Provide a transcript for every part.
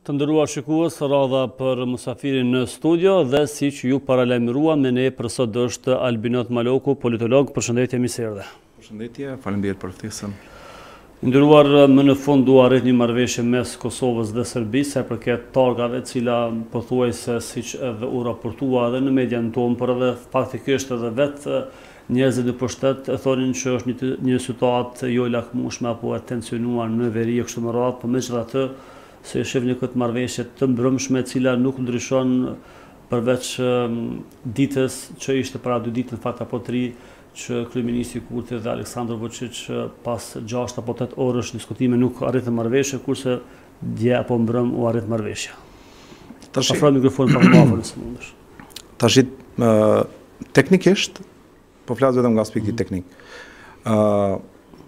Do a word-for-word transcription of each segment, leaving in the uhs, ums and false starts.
Të nderuar shikues, radha për musafirin në studio dhe siç ju paralajmëruam me ne për sot është Albinot Maloku, politolog. Përshëndetje, mirë se erdhe. Përshëndetje, faleminderit për ftesën. Nderuar, më në fund u arrit një marrëveshje mes Kosovës dhe Serbisë sa përket targave, e cila pothuajse siç edhe u raportua edhe në median tonë, por edhe faktikisht edhe vetë njerëzit në pushtet e thonin që është një, një situatë jo lakmueshme apo e tensionuar në veri e kështu me radhë, por megjithatë se shihni këtë marrëveshje të mbrëmshme e cila nuk ndryshon përveç ditës që ishte para dy ditë në fakt apo tri që kryeministri Kurti dhe Aleksandar Vučić pas gjashtë apo tetë orësh diskutime nuk arritën marrëveshje, kurse dje apo mbrëm u arrit marrëveshja. Tash afro mikrofonin pak më afër nëse mundesh. Tash teknikisht po flas vetëm nga aspekti teknik. ë uh,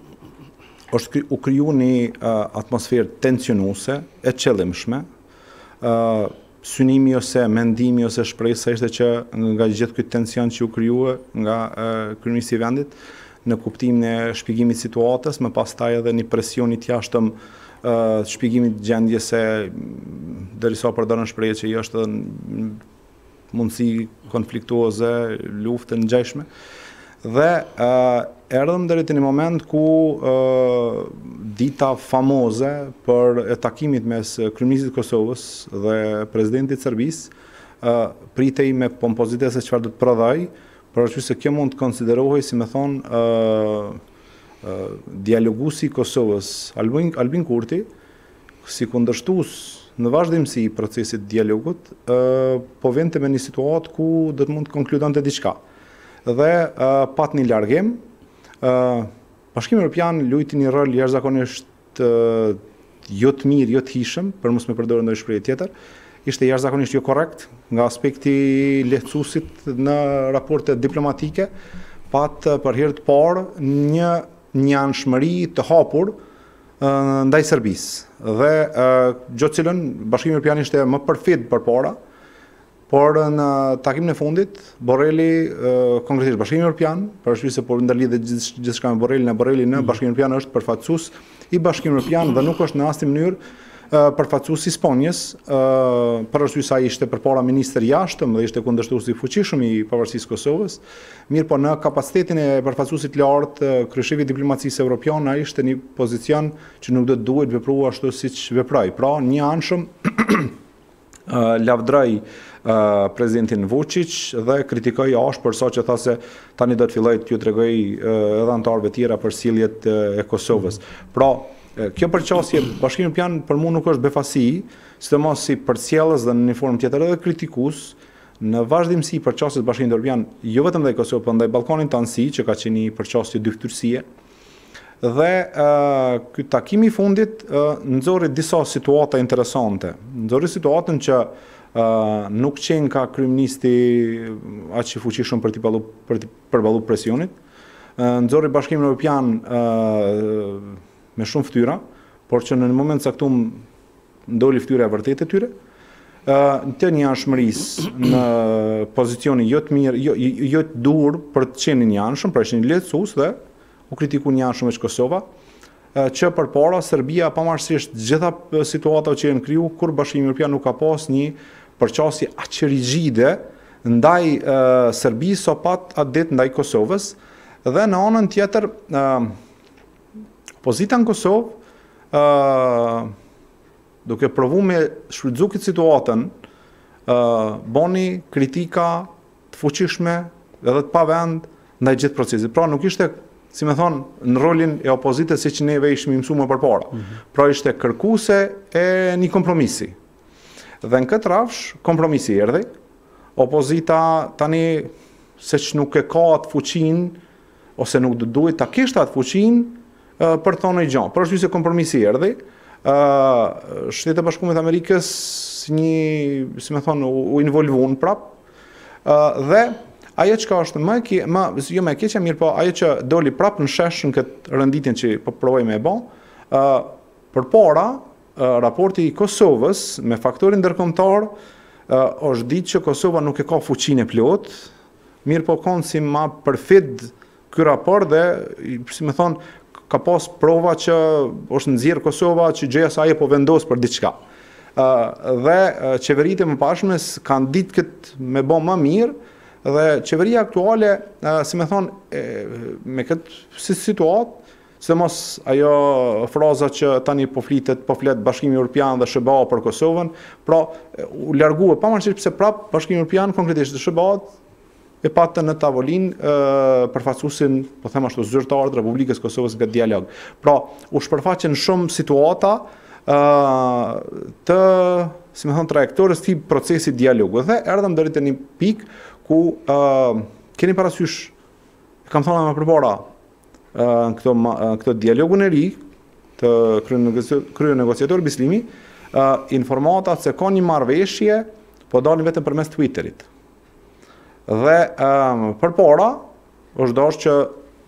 është u kriju një uh, atmosferë tensionuese, e qëllimshme. Uh, synimi ose mendimi ose shpresa ishte që nga gjithë këtë tension që u krijua nga uh, kryeministri i vendit në kuptimin e shpjegimit situatës, më pastaj edhe një presion i jashtëm uh, shpjegimit gjendjes se derisa përdorën shprehje që është edhe mundësi konfliktuoze, luftë ngjashme. Dhe uh, erdhëm deri te një moment ku uh, dita famoze për e takimit mes kryeministit të Kosovës dhe presidentit të Serbisë uh, pritej me pompozitet se çfarë do të prodhoj, por është se kjo mund të konsiderohej si më thon uh, uh, dialoguesi i Kosovës Albin, Albin Kurti si kundërshtues në vazhdimsi i procesit të dialogut, uh, po vente me një situatë ku do të mund të konkludonte diçka. Dhe uh, pat një largim, uh, Bashkimi Evropian luajti një rol jashtëzakonisht uh, jo të mirë, jo të hishëm, për mos me përdorur ndonjë shprehje tjetër, ishte jashtëzakonisht jo korrekt nga aspekti lehtësuesit në raporte diplomatike, pat uh, për herë të parë një njanshmëri të hapur uh, ndaj Serbisë. Dhe uh, gjatë cilën Bashkimi Evropian ishte më përfit përpara. Por në takimin e fundit, Borrelli, uh, konkretisht Bashkimi Evropian, parasysh se por ndalidhe gjithçka me Borrellin, e Borrelli në Bashkimin Evropian është përfaqësues i Bashkimit Evropian dhe nuk është në asnjë mënyrë uh, përfaqësues i Spanjës, uh, parasysh sa ishte përpara ministër i jashtëm dhe ishte kundërshtues i fuqishëm i pavarësisë Kosovës. Mirë, po në kapacitetin e përfaqësuesit lartë, uh, kryeshefi i diplomacisë evropiane, ai ishte në një pozicion që nuk do të duhet vepruar ashtu siç veproi. Pra, një anshëm uh, lavdroi Uh, presidentin Vučić dhe kritikoi ashpër për sa që tha se tani do të filloj t'ju tregoj uh, edhe anëtarëve tjera për sjelljet uh, e Kosovës. Pra, uh, kjo përqasje Bashkimi Evropian për mua nuk është befasi, sidomos si përcjellës dhe në një formë tjetër edhe kritikues në vazhdimsi i përqasjes Bashkimit Evropian, jo vetëm ndaj Kosovës, por ndaj Ballkanit të Anësi, që ka qenë një përqasje dyftyrësie. Dhe uh, ky takim i fundit uh, nxorri disa situata interesante. Nxorri situatën që Uh, nuk qenë ka kryeministi aq i fuqishëm për të ballu për të përballuar presionit. Uh, nxorri Bashkimin Evropian uh, me shumë fytyra, por që në një moment caktuar ndoli fytyra e vërtetë e tyre. Uh, të njanshmërisë në pozicione jo të mirë, jo, jo të dur për të qenë njanshëm, pra ishin lehtësues dhe u kritiku njanshëm veç Kosova, uh, që përpara Serbia pavarësisht gjitha situatave që janë kriju, kur Bashkimi Evropian nuk ka pas një përqasje aq rigjide ndaj uh, Serbisë so pat atë ditë ndaj Kosovës, dhe në anën tjetër uh, opozita në Kosovë uh, duke provuar me shfrytëzu këtë situatën uh, boni kritika të fuqishme edhe të pavend ndaj gjithë procesit. Pra nuk ishte, si më thon, në rolin e opozitës siç neve ishim mësuar më përpara. Mm-hmm. Pra ishte kërkuese e një kompromisi. Dhe në këtë rafsh, kompromisi erdhi, opozita tani se që nuk e ka atë fuqin, ose nuk duhet ta kishte atë fuqin uh, për të thonë gjë. Por është se kompromisi erdhi, uh, Shtetet e Bashkuara të Amerikës një, si më thonë, u, u involvuan prap, uh, dhe ajo që është më e më, jo më e keqja mirë, po ajo që doli prap në shesh në këtë rënditjen që po provoj me e bë, uh, përpara raporti i Kosovës me faktorin ndërkombëtar uh, është ditë që Kosova nuk e ka fuqinë e plot, mirë po kanë si ma përfit ky raport dhe, si më thonë, ka pas prova që është nxjerr Kosova që gjëja sa ajo po vendos për diçka. dhe qeveritë e mëparshme kanë ditë këtë me bë më mirë, dhe qeveria aktuale, si me thonë, me këtë si situatë, se mos ajo fraza që tani po flitet, po flet Bashkimi Evropian dhe S B A për Kosovën, pra u largue, pavarësisht pse prap Bashkimi Evropian konkretisht dhe S B A e patë në tavolinë përfaqësuesin, po them ashtu, zyrtar të Republikës Kosovës nga dialog. Pra, u shpërfaqen shumë situata të, si me thonë, trajektorës të procesi dialogu. Dhe erdhëm deri te një pikë ku keni parasysh, kam thonë më përpara, në këto, këto dialogun e ri të krye negociator Bislimi, informatat se ka një marrëveshje, po dalin vetëm përmes Twitterit. Dhe përpara është dashur që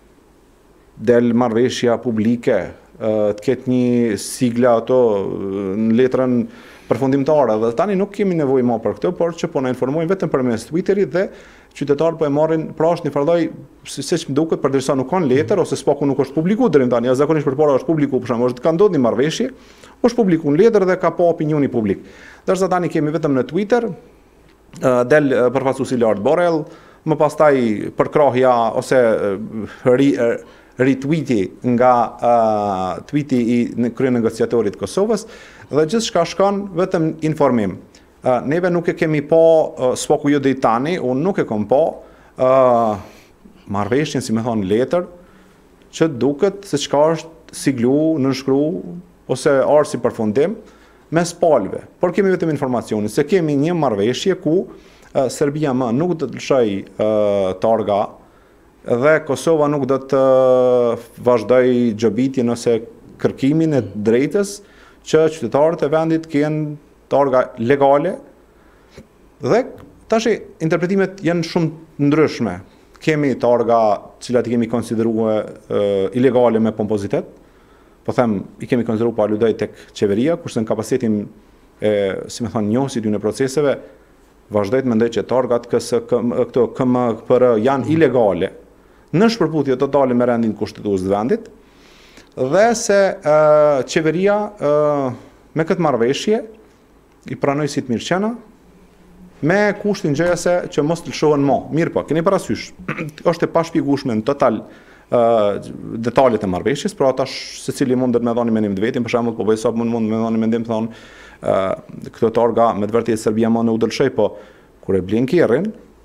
del marrëveshja publike, të ketë një sigla ato në letrën përfundimtare, dhe tani nuk kemi nevojë më për këtë, por që po na informojnë vetëm përmes Twitterit dhe qytetarët po e marrin, pra është një farë lloj, siç më duket, përderisa nuk kanë letër ose spaku nuk është publikuar deri tani, ja zakonisht përpara është publikuar, për shembull, është ka ndodhur një marrëveshje, është publikuar në letër dhe ka pa opinioni publik. Ndërsa tani kemi vetëm në Twitter, del përfaqësuesi Lart Borrell, më pastaj përkrahja ose ri retweeti nga uh, tweeti i kryenegociatorit Kosovës dhe gjithçka shkon vetëm informim. Uh, neve nuk e kemi pa uh, spaku jo deri tani, unë nuk e kam pa uh, marrëveshjen, si më thon, letër që duket se çka është siglu, nënshkru ose arsi përfundim mes palëve. Por kemi vetëm informacionin se kemi një marrëveshje ku uh, Serbia më nuk do të lëshoj uh, targa dhe Kosova nuk do të vazhdoj gjobitjen ose kërkimin e drejtës që qytetarët e vendit kenë targa legale. Dhe tash interpretimet janë shumë ndryshme. Kemi targa cilat i kemi konsideruar uh, ilegale me pompozitet, po them i kemi konsideruar pa aludoj tek qeveria, kurse në kapacitetin e, si më thonë, njohësit në proceseve, vazhdoj të mendoj që targat kësë këto K M P R janë ilegale, në shpërputje totale me rendin kushtetues të vendit, dhe se uh, qeveria uh, me këtë marrëveshje i pranoi si të mirëqena, me kushtin gjëjase që mos të lëshohen më. Mirë po, keni parasysh, është e pashpjegueshme në total uh, detalet e marrëveshjes, pra ata secili mundet me dhënë mendim të vetin, për shembull, po bëj sa mund mund me dhënë mendim të thonë uh, këto targa me të vërtetë Serbia më në u dëlshoj, po kur e blen kerrin,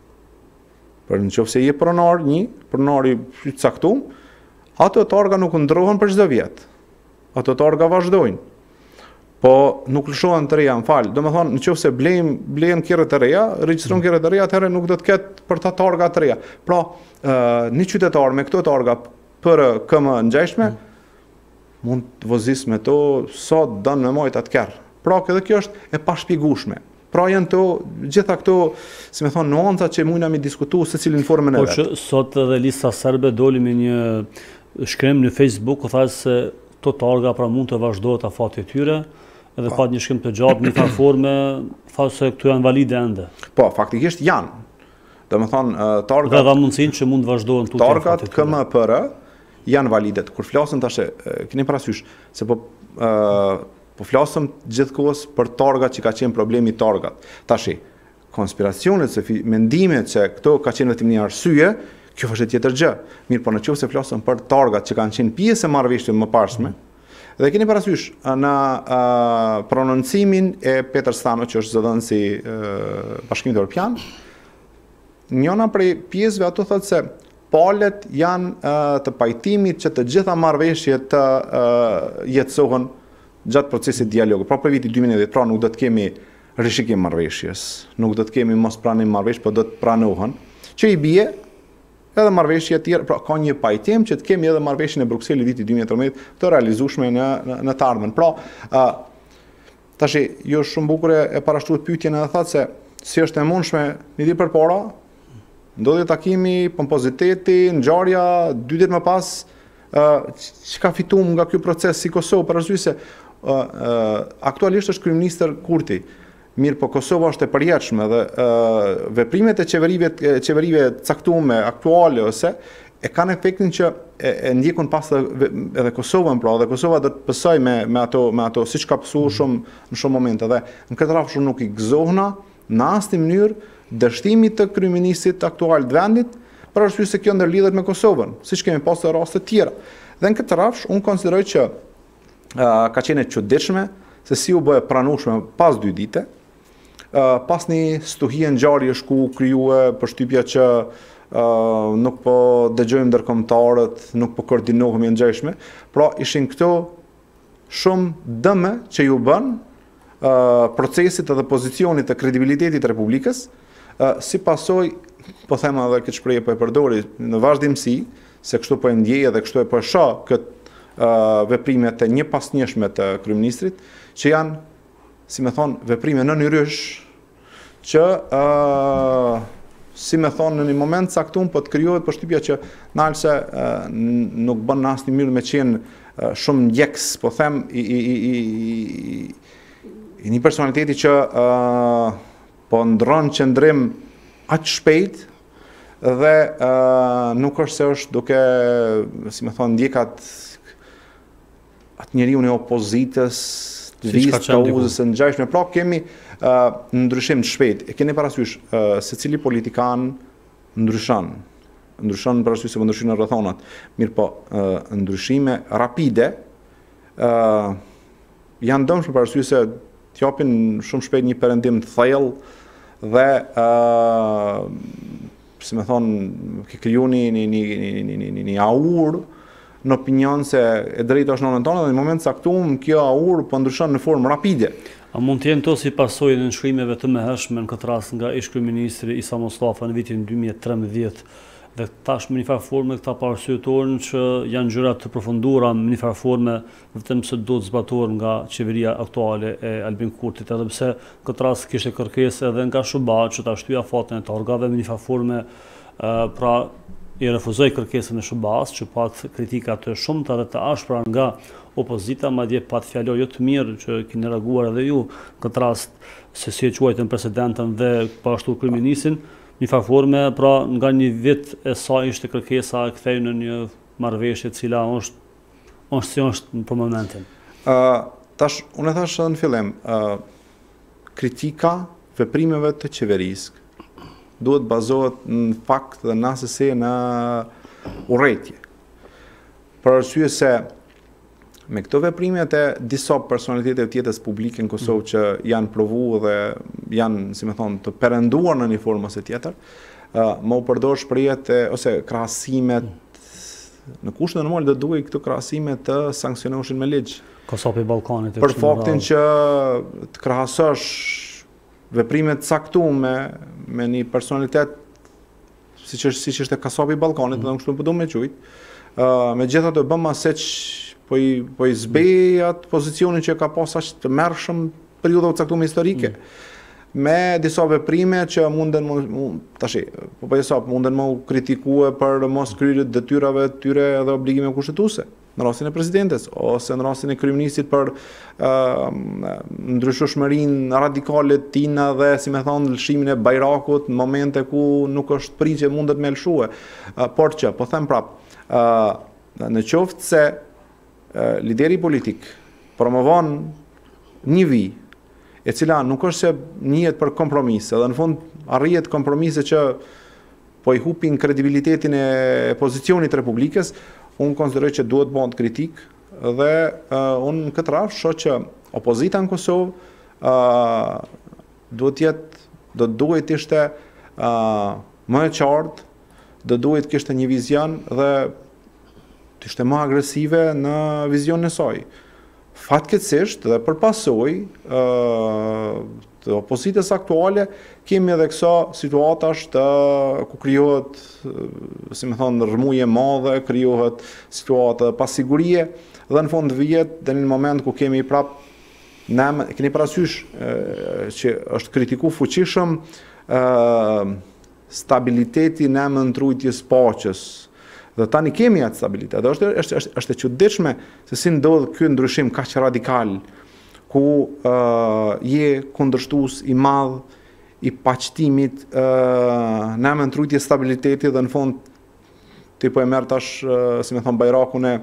për në qofë se je pronar një, pronari i caktuar, ato targa nuk ndrohen për çdo vjet. Ato targa vazhdojnë. Po nuk lëshohen të reja, më falë. Do me thonë, në qofë se blejnë, blejnë kerët të reja, regjistrojnë kerët të reja, atëherë nuk do të ketë për ta targa të reja. Pra, uh, një qytetar me këto targa për këmë ngjashme, mm. mund të vozis me to sa dënë me majt atë kerë. Pra, këtë kjo është e pashpjegueshme. Pra janë to, gjitha këto, si me thonë, nuancat që mujna mi diskutu se cilin formën e vetë. Po që sot edhe lista serbe doli me një shkrim në Facebook, o thasë se to targa pra mund të vazhdojt a fati tyre, edhe pat një shkrim të gjatë, një farë forme, thasë se këtu janë valide ende. Po, faktikisht janë. Do me thonë, targat... Dhe dha mundësin që mund të vazhdojnë tutë a fati tyre. Targat K M P R janë validet. Kur flasën tashe, keni parasysh, se po... Uh, Po flasëm gjithkohës për targat që ka qenë problemi targat. Tashi, konspiracionet, se mendimet që këto ka qenë vetëm një arsye, kjo është tjetër gjë. Mirë, po në qoftë se flasëm për targat që kanë qenë pjesë e marrëveshjeve të mëparshme, dhe keni parasysh në uh, prononcimin e Petër Stano, që është zëdhënësi uh, Bashkimit Evropian, njëna prej pjesëve ato thotë se palët janë uh, të pajtimit që të gjitha marrëveshjet të uh, jetësohen gjatë procesit dialogu. Pra për viti dy mijë e dhjetë, pra nuk do të kemi rishikim marrëveshjes, nuk do të kemi mos pranim marrëveshje, po do të pranohen, që i bie edhe marrëveshje tjera, pra ka një pajtim që të kemi edhe marrëveshjen e Brukselit viti dy mijë e tridhjetë të realizueshme në, në, në të ardhmen. Pra, uh, tashi, jo shumë bukur e parashtruar pyetjen edhe thatë se si është e mundshme një ditë përpara, ndodhi takimi, pompoziteti, ngjarja, dy ditë më pas, uh, që ka fituar nga ky proces si Kosovë, për arsye se Uh, uh, aktualisht është kryeministër Kurti. Mirë, po Kosova është e përjetshme dhe uh, veprimet e qeverive, qeverive caktuame, aktuale ose e kanë efektin që e, e ndjekun pas edhe Kosovën, pra, dhe Kosova do të pësoj me, me ato, me ato siç ka pësuar shumë në shumë momente. Dhe në këtë rrafsh nuk i gëzohna në asnjë mënyrë dështimit të kryeministit aktual të vendit, për arsye se kjo ndërlidhet me Kosovën, siç kemi pasur raste të tjera. Dhe në këtë rrafsh unë konsideroj që uh, ka qenë e çuditshme se si u bë e pranueshme pas dy dite, uh, pas një stuhie ngjarjesh ku krijuar përshtypja që uh, nuk po dëgjojmë ndërkombëtarët, nuk po koordinohemi ngjashme, pra ishin këto shumë dëme që ju bën uh, procesit edhe pozicionit të kredibilitetit të Republikës, uh, si pasojë, po them edhe këtë shprehje po e përdori në vazhdimsi, se kështu po e ndjej dhe kështu e po e shoh këtë uh, veprime të një pasnjëshme të kryeministrit, që janë, si me thonë, veprime në nërysh, që, uh, si me thonë, në një moment caktuar po të krijohet përshtypja që nalse uh, nuk bën në asnjë mënyrë me qenë uh, shumë ndjekës, po them, i, i, i, i, i një personaliteti që uh, po ndron qëndrim aq shpejt dhe uh, nuk është se është duke, si me thonë, ndjekat atë njeriu në opozitës, të vizë, kauzës e ngjashme. Pra kemi uh, ndryshim të shpejt. E keni parasysh uh, se cili politikan ndryshon. Ndryshon parasysh se ndryshojnë rrethonat. Mirë po, uh, ndryshime rapide uh, janë dëmshme parasysh se t'japin shumë shpejt një perëndim të thellë dhe uh, si me thonë, ke kriju një, një, një, një, një, një, një aur në opinion se e drejta është në tonë dhe në moment caktuar kjo aur po ndryshon në formë rapide. A mund të jenë to si pasojë në nshkrimeve të mëhershme në këtë rast nga ish-kryeministri Isa Mustafa në vitin dy mijë e tretëmbëdhjetë dhe tash në një farë forme këta parsyetorën që janë gjëra të përfunduara në një farë forme vetëm se do të zbatohen nga qeveria aktuale e Albin Kurtit, edhe pse këtë rast kishte kërkesë edhe nga S B A që ta shtyja fatin e torgave në një farë forme, uh, pra i refuzoi kërkesën e S B A-s që pat kritika të shumta dhe të ashpra nga opozita, madje pat fjalor jo të mirë që keni reaguar edhe ju këtë rast se si e quajtën presidentën dhe po ashtu kryeministin. Një farë forme, pra nga një vit e sa ishte kërkesa e kthej në një marrëveshje e cila është është si është për momentin. Uh, tash, unë e thash edhe në fillim, uh, kritika veprimeve të qeverisë duhet bazohet në fakt dhe në asesi në urrëtie. Për arsye se me këto veprimet e disa personalitete të jetës publike në Kosovë që janë provu dhe janë, si me thonë, të perënduar në një formë ose tjetër, uh, më u përdor shprehjet ose krahasimet në kushte normal do duhej këto krahasime të sanksionoheshin me ligj. Kosopi i Ballkanit. Për faktin që të krahasosh veprime të caktuara me, me një personalitet siç është siç është Kosopi i Ballkanit, mm. dhe kështu po do më quajt. Uh, megjithatë do bëm asaj po i, po i zbej atë pozicionin që ka pas aq të mërshëm periudha të caktuar historike. Mm. Me disa veprime që munden tash, po po sa munden më kritikue për mos kryerje detyrave të tyre dhe obligime kushtetuese në rastin e presidentes ose në rastin e kryeministit për uh, ndryshueshmërinë radikale të tina dhe si më thon lëshimin e Bajrakut në momente ku nuk është pritje mundet me lëshue. Uh, por që po them prap, uh, në qoftë se uh, lideri politik promovon një vi e cila nuk është se njihet për kompromise, dhe në fund arrihet kompromise që po i hupin kredibilitetin e pozicionit të Republikës, unë konsideroj që duhet bëhet kritik dhe uh, unë në këtë rrafsh shoh që opozita në Kosovë uh, duhet jetë, do duhet ishte uh, më e qartë, do duhet kishte një vizion dhe të ishte më agresive në vizionin e saj. Fatkeqësisht dhe për pasojë uh, të opozitës aktuale kemi edhe kësa situatash të ku krijohet, si më thonë, rrëmuje madhe, krijohet situata pasigurie dhe në fund vijet dhe në moment ku kemi prap ne keni parasysh uh, që është kritiku fuqishëm uh, stabiliteti në emër trujtjes paqes. Dhe tani kemi atë stabilitet. Dhe është është është është e çuditshme se si ndodh ky ndryshim kaq radikal ku uh, je kundërshtues i madh i paqëtimit uh, në emër trujtjes stabiliteti dhe në fund ti po e merr tash, si me thon, bajrakun e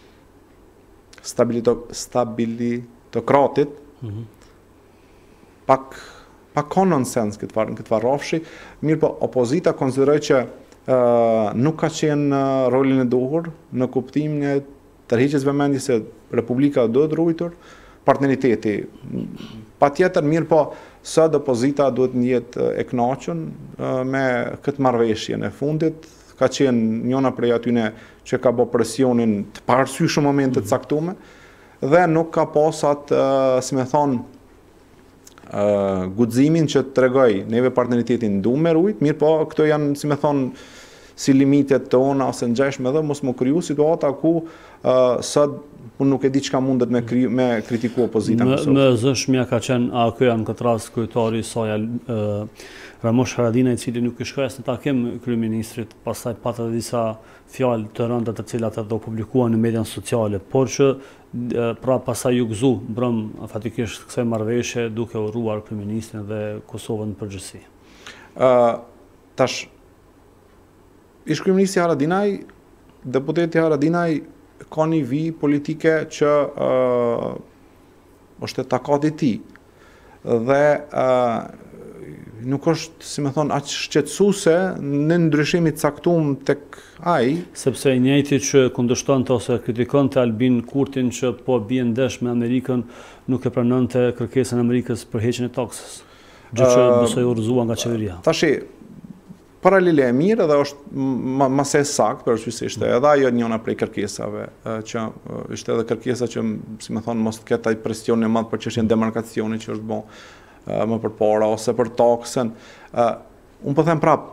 stabilito, stabilitokratit, mm-hmm. pak pak common sense këtë farë, këtë farë rafshi, mirë po opozita konsideroj që uh, nuk ka qenë uh, rolin e duhur në kuptimin e tërheqjes vëmendjes se Republika duhet ruajtur, partneriteti patjetër, mirë po sot opozita duhet të jetë e kënaqur uh, me këtë marrëveshjen e fundit, ka qenë njëna prej atyne që ka bë presionin të parësyshëm momente të caktuara dhe nuk ka pas atë, uh, si me thonë, Uh, guximin që të tregoj neve partneritetin du me rujt, mirë po këto janë, si me thonë, si limitet tona ose ngjashme dhe mos më kriju situata ku uh, sot unë nuk e di çka mundet me, kri, me kritiku opozita. Me, me zëshmja ka qenë, a kjo janë këtë rast kryetari i saj uh, Ramosh Haradinaj, i cili nuk i shkruas në takim kryeministrit, pastaj pata disa fjalë të rënda të cilat ato publikuan në median sociale, por që pra pasaj ju gëzu brëm fatikisht kësaj marrëveshje duke urruar kryeministrin dhe Kosovën në përgjithësi. Uh, tash, ish kryeministri Haradinaj, deputeti Haradinaj ka një vi politike që uh, është e takati i tij dhe uh, nuk është, si me thonë, aq shqetësuese në ndryshimit caktuar tek ai, sepse i njëjti që kundërshtonte ose kritikonte Albin Kurtin që po bie ndesh me Amerikën, nuk e pranonte kërkesën e Amerikës për heqjen e taksës, gjë që besoj u rrëzua nga qeveria. Tashi, paralele e mirë dhe është ma se sakt, për që ishte edhe ajo njëna prej kërkesave, që ishte edhe kërkesa që, si me thonë, mos të ketë ai presion e madh për çështjen e demarkacionit që është bo më përpara ose për taksën. Unë po them prap,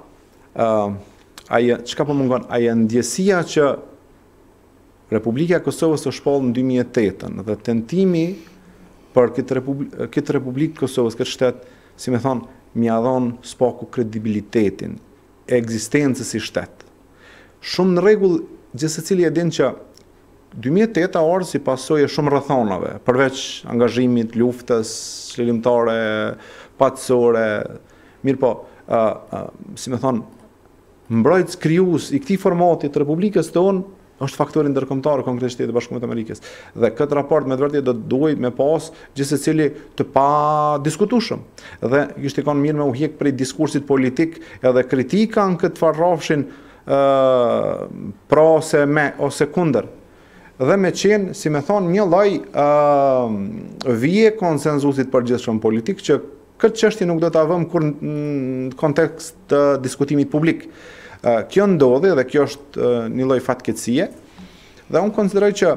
aje, çka po mungon, aje ndjesia që Republika e Kosovës është shpallë në dy mijë e tetë dhe tentimi për këtë Republikë këtë Republikë Kosovës, këtë shtet, si me thonë, mja dhonë spaku kredibilitetin e ekzistencës si shtet. Shumë në rregull, gjithë secili e din që dy mijë e tetë orë si pasojë shumë rrethonave, përveç angazhimit, luftës çlirimtare, patësore, mirë po, uh, uh, si me thonë, mbrojtës krijues i këtij formati të Republikës tonë është faktori ndërkombëtar konkret Shtetet e Bashkuara të Amerikës. Dhe këtë raport me të vërtetë do të duhet me pas gjithsecili të pa diskutueshëm. Dhe ishte kanë mirë me u hiq prej diskursit politik edhe kritika në këtë farrafshin uh, pro ose me ose kundër. Dhe me qenë, si me thonë, një lloj uh, vije konsenzusit përgjithshëm politik që këtë çështje nuk do ta vëmë kur në kontekst të diskutimit publik. Uh, kjo ndodhi dhe kjo është uh, një lloj fatkeqësie dhe unë konsideroj që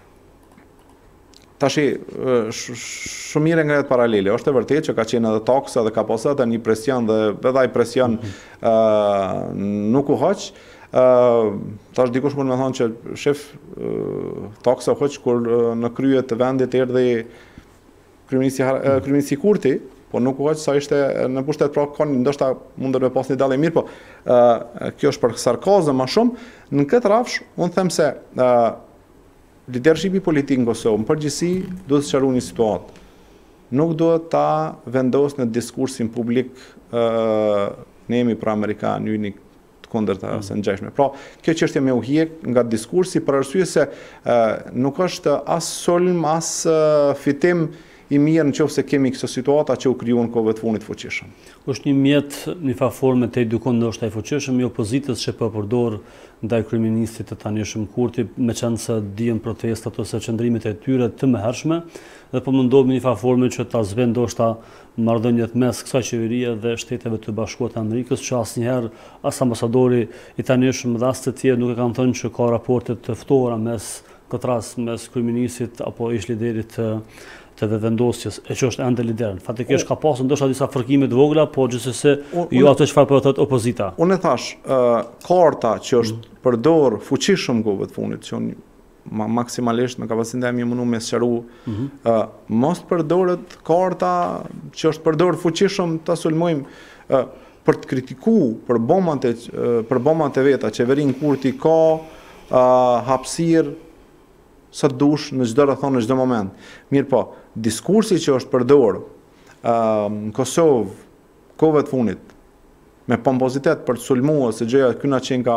tashi uh, shumë mirë ngrehet paralele. Është e vërtetë që ka qenë edhe taksa dhe ka pasur edhe një presion dhe edhe ai presion uh, nuk u hoq. Uh, tash dikush mund me thonë që shef uh, taksa hoq kur uh, në krye të vendit erdhi kryeministri uh, kryeministri Kurti, po nuk u hoq sa ishte në pushtet, pra kanë ndoshta mund të pas një dallim mirë, po uh, kjo është për sarkazëm më shumë. Në këtë rafsh unë them se uh, leadershipi politik në Kosovë në përgjithësi duhet të sqarojë një situatë. Nuk duhet ta vendos në diskursin publik uh, ne jemi pra Amerikanë, ju jeni të kundërta ose ngjashme. Pra, kjo çështje më u hiq nga diskursi për arsye se uh, nuk është as sulm as uh, fitim i mirë nëse kemi këto situata që u krijuan kohëve të fundit fuqishëm. Është një mjet në formë të edukon ndoshta i fuqishëm i opozitës që po përdor ndaj kryeministrit të tanishëm Kurti, meqense dihen protestat ose qëndrimet e tyre të mëhershme, dhe po mundohet në një formë që ta zbën ndoshta marrëdhëniet mes kësaj qeverie dhe Shteteve të Bashkuara të Amerikës, që asnjëherë as ambasadori i tanishëm dhe as të tjerë nuk e kanë thënë që ka raporte të ftohura mes këtë rast mes kryeministrit apo ish liderit të të vendosjes, e që është ende liderën. Fatikisht ka pasur ndoshta disa fërkime të vogla, po gjithsesi jo ato çfarë po thotë opozita. Unë e thash, uh, karta që është mm. përdor fuqishëm kohëve të fundit, që unë ma, maksimalisht në kapacitetin e mundu me sqaru, mm -hmm. uh, mos përdoret karta që është përdor fuqishëm ta sulmojmë uh, për të kritikuar për bomat e uh, për bomat e veta, qeverin Kurti ka uh, hapësirë sa dush në çdo rrethon në çdo moment. Mirë po, diskursi që është përdor uh, në Kosovë kohëve të fundit me pompozitet për të sulmuar se gjëja ky na qenë ka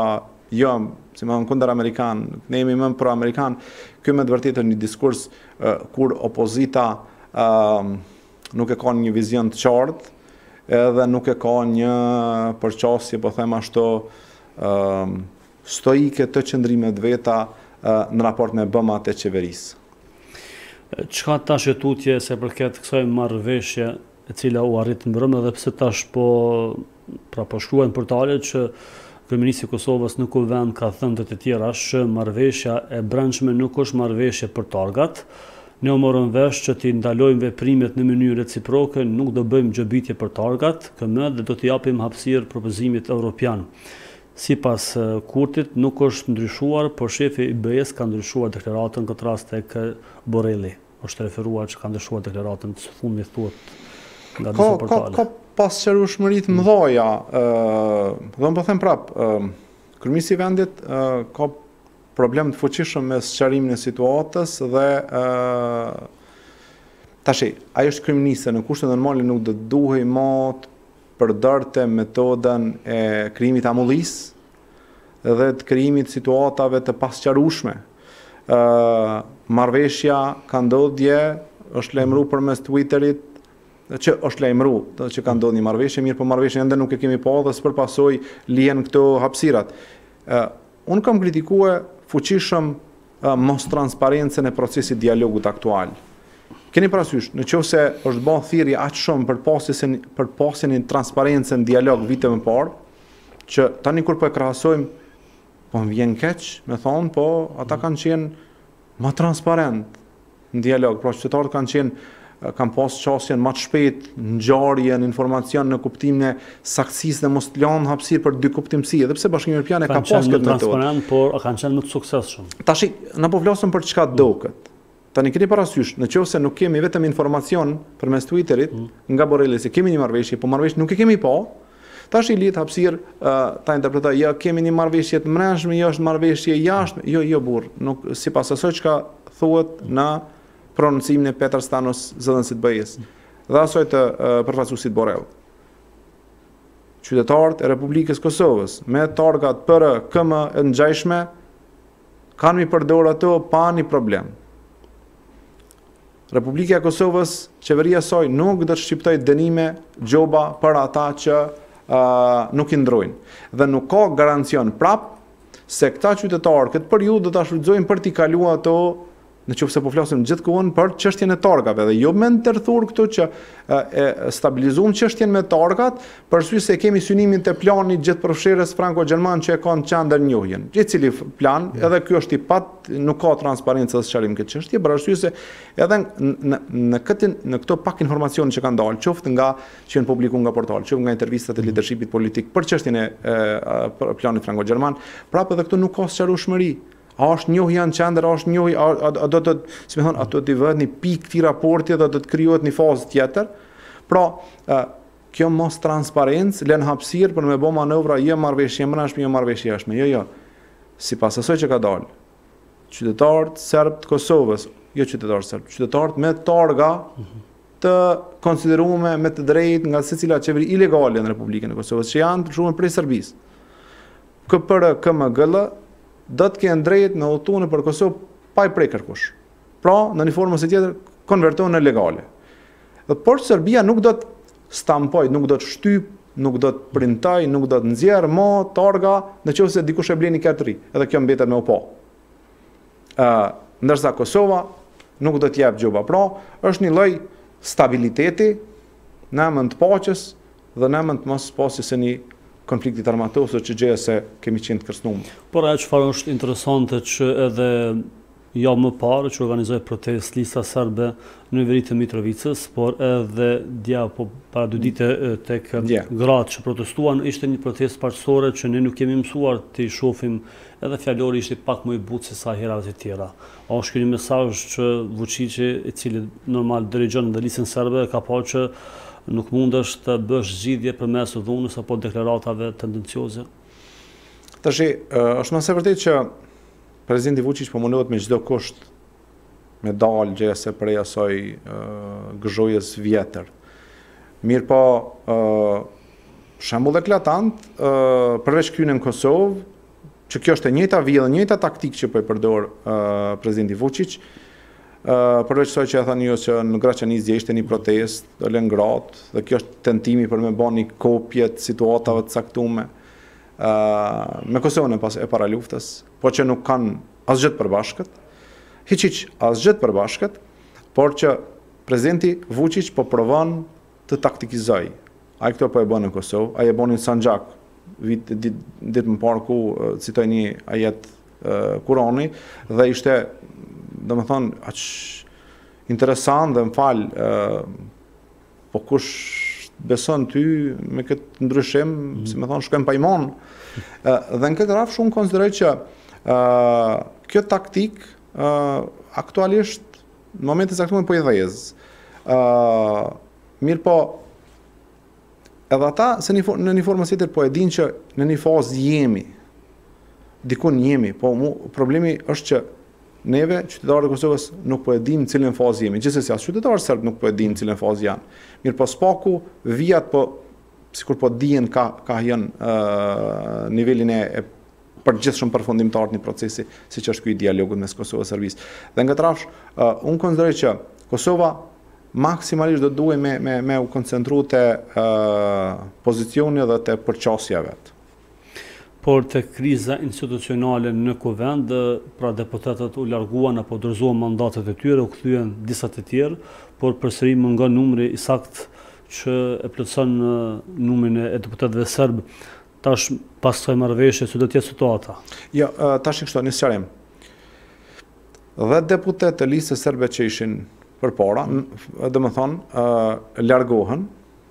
jo, si më në kundër Amerikan, ne jemi më pro-Amerikan, kjo me të vërtetë një diskurs uh, kur opozita uh, nuk e ka një vizion të qartë, edhe nuk e ka një përqasje, po them ashtu, uh, stoike të qëndrimet veta uh, në raport me bëmat e qeverisë. Çka tash e tutje se përket kësaj marrëveshje e cila u arrit në mbrëmë dhe pse tash po pra po shkruajnë portalet që kryeministri i Kosovës në kuvend ka thënë të tjera që marrëveshja e brendshme nuk është marrëveshje për targat. Ne u morëm vesh që t'i ndalojmë veprimet në mënyrë reciproke, nuk do bëjmë gjëbitje për targat, këmë dhe do t'i japim hapësirë propozimit evropian. Sipas Kurtit nuk është ndryshuar, por shefi i B E S ka ndryshuar deklaratën këtë rast tek Borrelli. Është referuar që ka ndryshuar deklaratën të fundit thuhet nga disa portale. Ka pasqërueshmëri të mëdha, ë, do të po them prap, ë, kryeministri i vendit ë, ka problem të fuqishëm me sqarimin e situatës dhe ë tash ai është kryeminist, në kushte normale nuk do të duhej më të përdorte metodën e krijimit amullisë dhe të krijimit situatave të pasqarueshme. ë Marrëveshja ka ndodhje, është lajmëruar përmes Twitterit, që është lajmëru, që ka ndodhur një marrëveshje, mirë, po marrëveshjen ende nuk e kemi pa dhe s'për pasoj lihen këto hapësirat. Uh, unë kam kritikuar fuqishëm uh, mos transparencën e procesit dialogut aktual. Keni parasysh, në qoftë se është bërë thirrje aq shumë për pasjen për pasjen e transparencën dialog vite më parë, që tani kur po e krahasojmë, po më vjen keq, me thonë, po ata kanë qenë më transparent në dialog, pra qytetarët kanë qenë kam pas qasjen më të shpejt, ngjarjen, informacion në kuptimin e saktësisë dhe mos të lanë hapësirë për dy kuptimësi, edhe pse Bashkimi Evropian e ka pas këtë metodë. Transparent, por kanë qenë më të suksesshëm. Tash, na po flasim për çka duket. Tani keni parasysh, nëse nuk kemi vetëm informacion përmes Twitterit mm. nga Borrelli se kemi një marrëveshje, po marrëveshje nuk e kemi pa, tash i lihet hapësirë uh, ta interpretoj, ja kemi një marrëveshje të mrenshme, jo është marrëveshje jashtme, jo, jo burr, nuk sipas asaj çka thuhet në prononcimin e Petër Stanos, zëdhënësit B E S, dhe asoj të uh, përfaqësuesit Borrell. Qytetarët e Republikës Kosovës me targat për K M e ngjashme kanë mi përdor ato pa një problem. Republika e Kosovës, qeveria e saj nuk do të shqiptojë dënime gjoba për ata që uh, nuk i ndrojnë. Dhe nuk ka garancion prap se këta qytetarë këtë periudhë do ta shfrytëzojnë për t'i kaluar ato, në qoftë se po flasim gjithkohon për çështjen e targave, dhe jo me ndërthur këtu që e, e stabilizuam çështjen me targat, për arsye se kemi synimin të planit gjithëpërfshirës franko-gjerman që e ka në qendër njohjen. I cili plan, edhe ky është i pat, nuk ka transparencë dhe sqarim këtë çështje, për arsye se edhe në në këtë në këto pak informacione që kanë dalë, qoftë nga që janë publikuar nga portal, qoftë nga intervistat e leadershipit politik për çështjen e, e planit franko-gjerman, prapë edhe këtu nuk ka sqarueshmëri. A është njohja në qendër, a është njohja, a, a, a do të, si më thonë, a do të vëhet një pikë këtij raporti dhe do të krijohet një fazë tjetër. Pra, uh, kjo mos transparencë lën hapësirë për me bë manovra jo marrëveshje mbrëmshme, jo marrëveshje jashtme. Jo, jo. Sipas asaj që ka dalë, qytetarët serb të Kosovës, jo qytetarët serb, qytetarët me targa të konsideruar me të drejtë nga secila qeveri ilegale në Republikën e Kosovës, që janë të çuar prej Serbisë. K P R K M G L do të kenë drejt në udhëtimin për Kosovë pa i prej kërkush. Pra, në një formë ose tjetër, konvertohen në legale. Dhe por Serbia nuk do të stampoj, nuk do të shtyp, nuk do të printoj, nuk do të nxjerrë më targa nëse dikush e blen një kart të ri, edhe kjo mbetet me u pa. Ë, ndërsa Kosova nuk do të jap gjoba. Pra, është një lloj stabiliteti në emër të paqes dhe në emër të mos pasjes së një konfliktit armatosur që gjëja se kemi qenë të kërcënuar. Por ajo çfarë është interesante që edhe jo më parë që organizoi protest lista serbe në veri të Mitrovicës, por edhe dja po para dy ditë tek yeah. gratë që protestuan, ishte një protestë paqësore që ne nuk kemi mësuar të i shohim, edhe fjalori ishte pak më i butë se sa herat e tjera. A është ky një mesazh që Vučići, i cili normal dirigjon ndërlisën serbe, ka parë që nuk mundesh të bësh zgjidhje përmes dhunës apo deklaratave tendencioze? Tash, është më së vërtetë që Presidenti Vučić po mundohet me çdo kusht me dalë gjëja se prej asaj gëzhojës vjetër. Mirë po, shembull eklatant, përveç kryen në Kosovë, që kjo është e njëjta vijë dhe njëjta taktikë që po e përdor uh, presidenti Vučić. Uh, përveç kësaj që e thani ju që në Graçanicë ishte një protestë, dole ngratë, dhe kjo është tentimi për me bën një kopje të situatave të caktuara uh, me Kosovën e pas e para luftës, po që nuk kanë asgjë të përbashkët, hiç hiç asgjë të përbashkët, por që presidenti Vučić po provon të taktikizoj. Ai këto po e bën në Kosovë, ai e bën në Sanxhak, vit ditë dit më parë ku uh, citoj një ajet uh, Kurani dhe ishte dhe më thonë, aq interesant dhe më falë, uh, po kush beson ty me këtë ndryshim, mm. si më thonë, shkojmë pa imon. Uh, dhe në këtë rafsh, unë konsideroj që uh, kjo taktik uh, aktualisht, në momentin saktuar po i dhezë. Uh, mirë po, edhe ata, se një, në një formë tjetër po e din që në një fazë jemi, dikun jemi, po mu, problemi është që neve, qytetarët e Kosovës, nuk po e dim në cilën fazë jemi. Gjithsesi, as qytetarët serb nuk po e dim në cilën fazë janë. Mirë po spaku, vijat po, sikur po dijen ka, ka janë uh, nivelin e, e përgjithshëm përfundimtar të një procesi, siç është ky i dialogut mes Kosovës dhe Serbisë. Dhe nga trafsh, uh, unë konsideroj që Kosova maksimalisht do duhet me, me, me u koncentru të uh, pozicioni dhe të përqasja vetë. Por të kriza institucionale në kuvend, pra deputetët u larguan apo dorëzuan mandatet e tyre, u kthyen disa të tjerë, por përsëri mungon numri i saktë që e plotson numrin e deputetëve serb. Tash pas kësaj marrëveshje, si do të jetë situata? Jo, tash kështu në sqarim. Dhe deputetë të listës serbe që ishin përpara, domethënë, largohen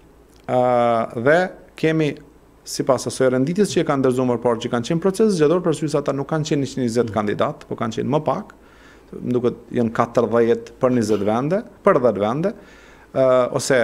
dhe kemi sipas asoj renditjes që e kanë ndërzuar më parë që kanë qenë proces zgjedhor, për arsye se ata nuk kanë qenë njëqind e njëzet kandidat, po kanë qenë më pak, më duket janë katërdhjetë për njëzet vende, për dhjetë vende, uh, ose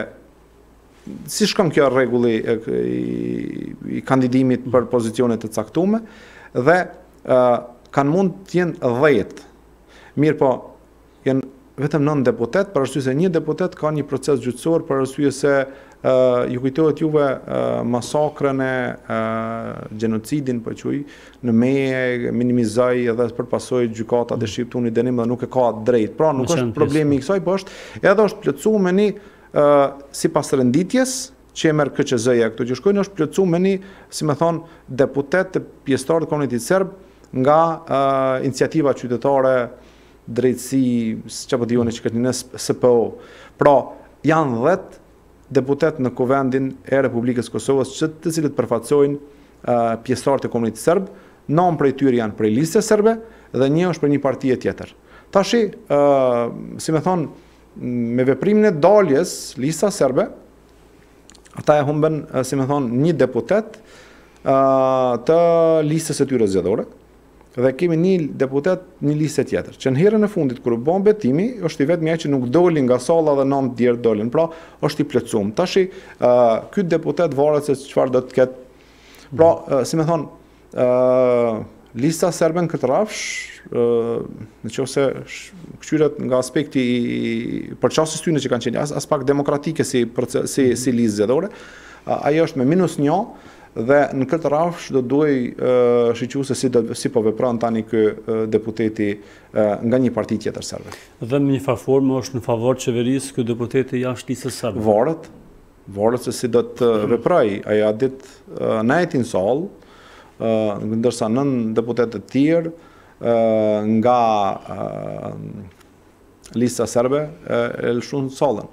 si shkon kjo rregulli i, i kandidimit për pozicione të caktuara dhe uh, kanë mund të jenë dhjetë. Mirë po, janë vetëm nëntë deputet, për arsye se një deputet ka një proces gjyqësor, për arsye se uh, ju kujtohet juve uh, masakrën e uh, gjenocidin, po quj, në meje minimizoi edhe përpasoi gjykata dhe shqiptu një dënim dhe nuk e ka drejt. Pra nuk është problemi i kësaj, po është edhe është plotësuar me një uh, sipas renditjes që e merr K Q Z-ja këto që shkojnë, është plotësuar me një, si më thon, deputet të pjesëtar të komunitetit serb nga uh, iniciativa qytetare drejtësi, që po dijoni që këtë një S P O. Pra, janë dhjetë deputet në kuvendin e Republikës Kosovës që të cilët përfaqësojnë uh, pjesëtarë të komunitetit serb, nëntë prej tyre janë prej listës serbe dhe një është për një partie tjetër. Tashi, uh, si me thonë, me veprimin e daljes lista serbe, ata e humben, uh, si me thonë, një deputet uh, të listës e tyre zgjedhore, dhe kemi një deputet një listë tjetër, që në herën e fundit kur u bën betimi, është i vetmi ai që nuk doli nga salla dhe nëntë tjerë dolën. Pra, është i plotësuar. Tashi, uh, ky deputet varet se çfarë do të ketë. Pra, uh, si më thon, uh, lista serbe në këtë rafsh, uh, nëse kthyer nga aspekti i përçasjes tyre që kanë qenë as, as pak demokratike si proces, si, si listë zgjedhore, uh, ajo është me minus një. Dhe në këtë rafsh do duaj uh, shiqu se si, do, si po vepron tani ky uh, deputeti uh, nga një parti tjetër serbe. Dhe në një formë është në favor qeverisë ky deputeti jashtë listës serbe. Varet, varet se si do të veproj. Ai a dit uh, nejtin sall, uh, ndërsa nën deputet të tjerë uh, nga uh, lista serbe uh, e lëshun sallën.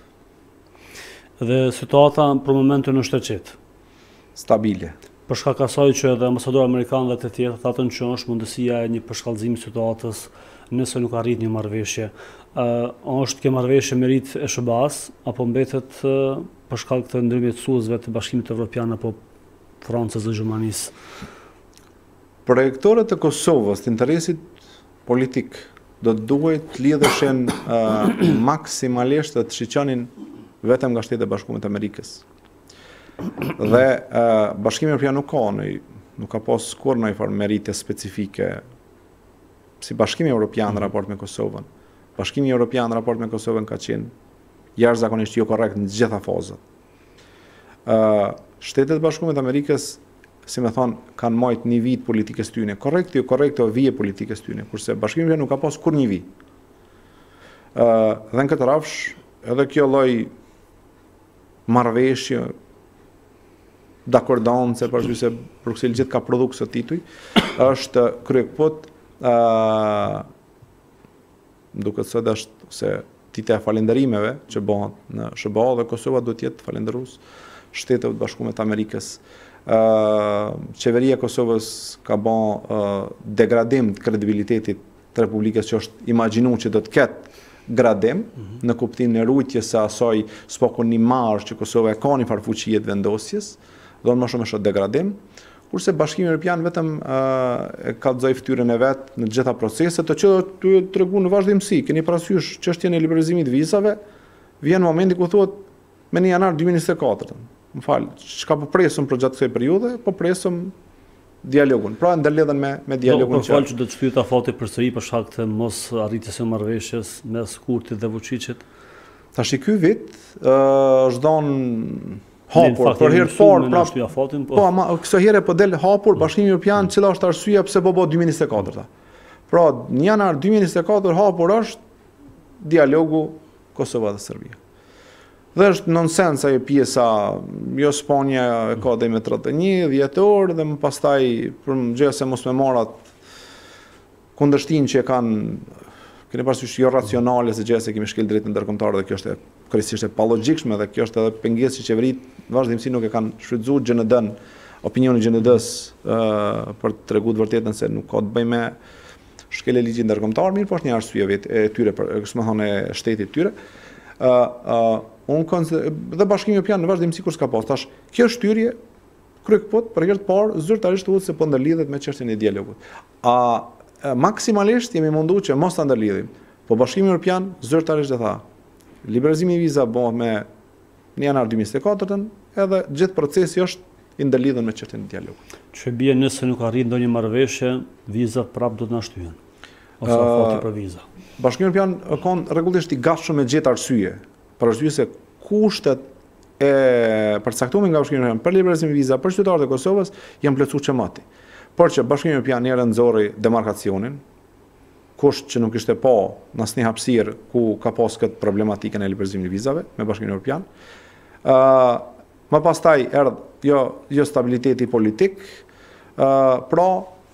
Dhe situata për momentin është e qetë. Stabile. Për shkak asaj që edhe ambasadorë amerikanë dhe të tjerë thatën që është mundësia e një përshkallëzimi situatës nëse nuk arrit një marrëveshje. Uh, është kjo marrëveshje merit e S B A-s apo mbetet uh, për shkak të ndërmjetësuesve të Bashkimit Evropian apo Francës dhe Gjermanisë? Projektorët e Kosovës të interesit politik do të duhet të lidheshin uh, maksimalisht dhe të shiqonin vetëm nga Shtetet e Bashkuara të Amerikës. Dhe uh, Bashkimi Evropian nuk ka, nuk ka pas kur në i farë merite specifike si Bashkimi Evropian në raport me Kosovën. Bashkimi Evropian në raport me Kosovën ka qenë jashtëzakonisht jo korrekt në gjitha fazat. Uh, Shtetet e Bashkuara të Amerikës si me thonë, kanë majt një vit politikës tyne. Korrekt, jo korrekt, o vije politikës tyne, kurse Bashkimi Evropian nuk ka pas kur një vi. Uh, dhe në këtë rafsh, edhe kjo lloj marrëveshje, dakordance, për shkak se Brukseli gjithë ka produkt së tituj, është kryekpot, uh, duket se është se titja e falenderimeve që bëhen në S B A dhe Kosova do të jetë falenderus Shteteve të Bashkuara të Amerikës. Uh, qeveria e Kosovës ka bën uh, degradim të kredibilitetit të Republikës që është imagjinuar që do të ketë gradim, mm-hmm. në kuptimin e rujtjes së asaj s'po ka një marrë që Kosova e ka një farë fuqie të vendosjes, do më shumë është degradim, kurse Bashkimi Evropian vetëm uh, e kallëzoi fytyrën e vet në të gjitha proceset, të që të treguar në vazhdimsi, keni parasysh çështjen e liberalizimit të vizave, vjen momenti ku thuhet me një janar dy mijë e njëzet e katër. Më fal, çka po presëm për gjatë kësaj periudhe, po presëm dialogun. Pra ndërlidhen me me dialogun që. Po fal që do të shtyhet afati përsëri për shkak të mos arritjes së marrëveshjes mes Kurtit dhe Vučićit. Tash ky vit ë është dhënë hapur për herë të parë pra shtyja afatin, po. Po, ama kësaj here po del hapur Bashkimi Evropian, cila është arsyeja pse po bë dy mijë e njëzet e katër. Pra në janar dy mijë e njëzet e katër hapur është dialogu Kosova dhe Serbia. Dhe është nonsens ajo pjesa, jo Spanja e ka dhe me tridhjetë e një, dhjetor, dhe më pastaj për më gjë se mos me marat kundërshtin që e kanë, keni parasysh jo racionale se gjë se kemi shkel drejt në ndërkombëtar dhe kjo është krejtësisht e palogjikshme dhe kjo është edhe pengesë që qeverit vazhdimsi nuk e kanë shfrytzuar G N D-n, opinionin G N D-s uh, për të treguar të vërtetën se nuk ka të bëjë me shkelje ligjit ndërkombëtar, mirë po është një arsye vetë e tyre për, kështu më thonë, e shtetit tyre. Uh, uh, unë dhe Bashkimi Evropian në vazhdimsi kur s'ka pas. Tash, kjo shtyrje kryekpot për herë të parë zyrtarisht thuhet se po ndërlidhet me çështjen e dialogut. A, a maksimalisht jemi munduar që mos ta ndërlidhim. Po Bashkimi Evropian zyrtarisht e tha, liberalizimi i viza bëhet me në janar dy mijë e njëzet e katër, edhe gjithë procesi është i ndërlidhur me çështjen e dialogut. Që bie nëse nuk arrin ndonjë marrëveshje, vizat prapë do të na shtyhen. Ose afati për viza. Bashkimi Evropian ka rregullisht i gatshëm me gjetë arsye, për arsye se kushtet e përcaktuara nga Bashkimi Evropian për liberalizimin e viza për qytetarët e Kosovës janë plotësuar çemati. Por që Bashkimi Evropian herë nxorri demarkacionin, kusht që nuk ishte pa në asnjë hapësirë ku ka pas këtë problematikën e liberalizimit të vizave me Bashkimin Evropian. Ë, uh, më pastaj erdhi jo jo stabiliteti politik, ë uh, pra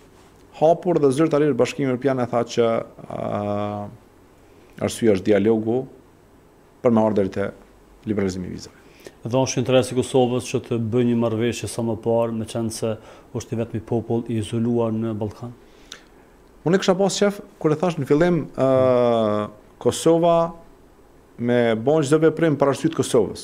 hapur dhe zyrtarisht Bashkimi Evropian e tha që uh, arsyeja është dialogu për me ardhurit e liberalizimit të vizave. Dhe është interesi i Kosovës që të bëjë një marrëveshje sa më parë, me qenë se është i vetmi popull i izoluar në Ballkan. Unë e kisha pas qef kur e thash në fillim uh, Kosova me bën çdo veprim për arsye të Kosovës.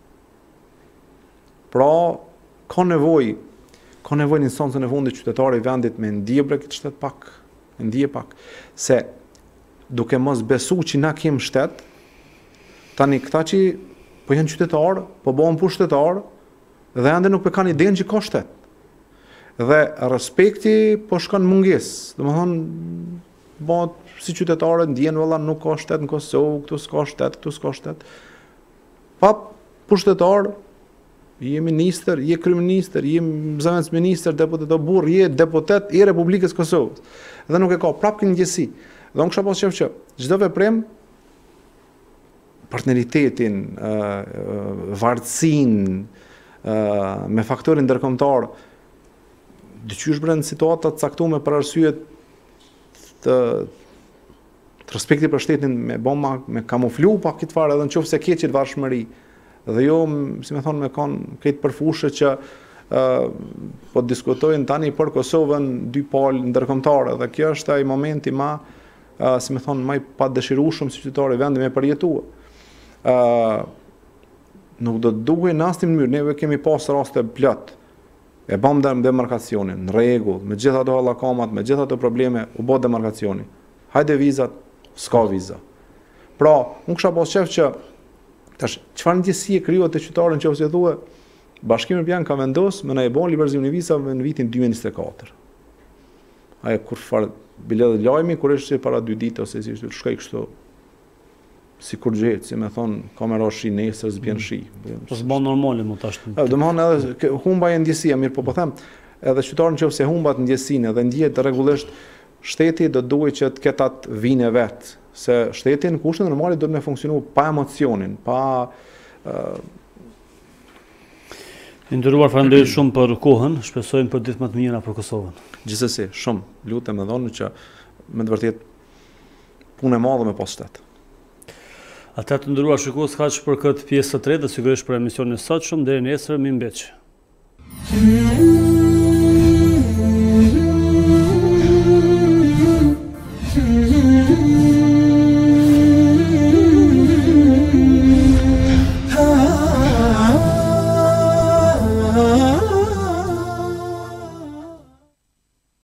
Pra ka nevojë ka nevojë në instancën e fundit qytetarë i vendit me ndjebre këtë shtet pak, me ndje pak, se duke mos besu që na kem shtet, tani këta që po janë qytetarë, po bëhen pushtetarë, dhe ende nuk e kanë idenë që ka shtet. Dhe respekti po shkon mungesë. Domethënë, bëhet si qytetarë ndjen valla nuk ka shtet në Kosovë, këtu s'ka shtet, këtu s'ka shtet. Pa pushtetar, je ministër, je kryeministër, je zëvendës ministër, deputet o burr, je deputet i Republikës Kosovës. Dhe nuk e ka prapë këtë gjësi. Dhe unë kisha pas qef që çdo veprim, partneritetin, uh, varësinë, uh, me faktorin ndërkombëtar, dyqysh brenda situata të caktuara për arsye të, të respektit për shtetin me bomba, me kamuflu pak këtë farë edhe nëse keqet varshmëri. Dhe jo, si me thonë, me kanë këtë përfushë që uh, po diskutojnë tani për Kosovën dy palë ndërkombëtare dhe kjo është ai momenti ma, uh, si me thonë, më i padëshirueshëm si qytetar i vendit me përjetuar. Uh, nuk do të duhej në asnjë mënyrë, neve kemi pas raste plot. E bëm demarkacionin, në rregull, me gjitha ato hallakamat, me gjitha ato probleme, u bë demarkacioni. Hajde vizat, s'ka viza. Pra, unë kisha pas qef që tash, çfarë ndjesie krijohet te qytetarën nëse thuhet Bashkimi Evropian ka vendosur me na e bën liberalizimin e vizave në vitin dy mijë e njëzet e katër. Ai kur fare bilet lajmi kur është para dy ditë ose si ishte shkoj kështu si kur gjet, si më thon kamera shi nesër s'bjen shi. Po s'bën normale më tash. Do të thonë edhe humba e ndjesia, mirë po po them, edhe qytetarën që ose humbat ndjesinë dhe ndjehet rregullisht, shteti do duhet që të ketë atë vinë vet, se shteti në kushte normale do të më funksionu pa emocionin, pa uh... Nderuar, falenderoj shumë për kohën, shpresojmë për ditë më të mira për Kosovën. Gjithsesi, shumë lutem edhe dhoni që me të vërtetë punë e madhe me pas shtet. Ata të nderuar shikues, kaq për këtë pjesë të tretë, sigurisht për emisionin e sotshëm, deri nesër, mirëmbëngjes.